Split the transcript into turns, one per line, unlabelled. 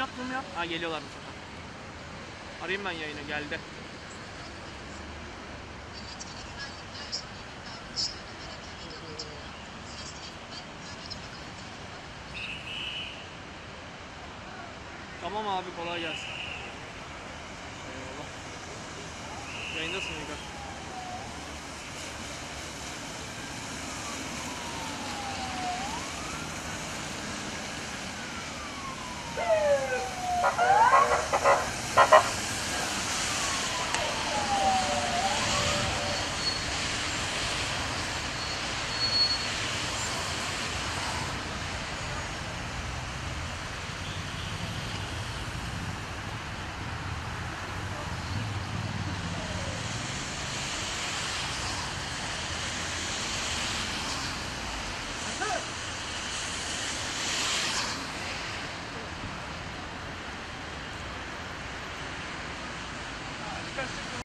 yap, zoom yap. Ha geliyorlar bu sefer. Arayayım ben yayını, geldi. Tamam abi, kolay gelsin. Eyvallah. Yayındasın Uygar.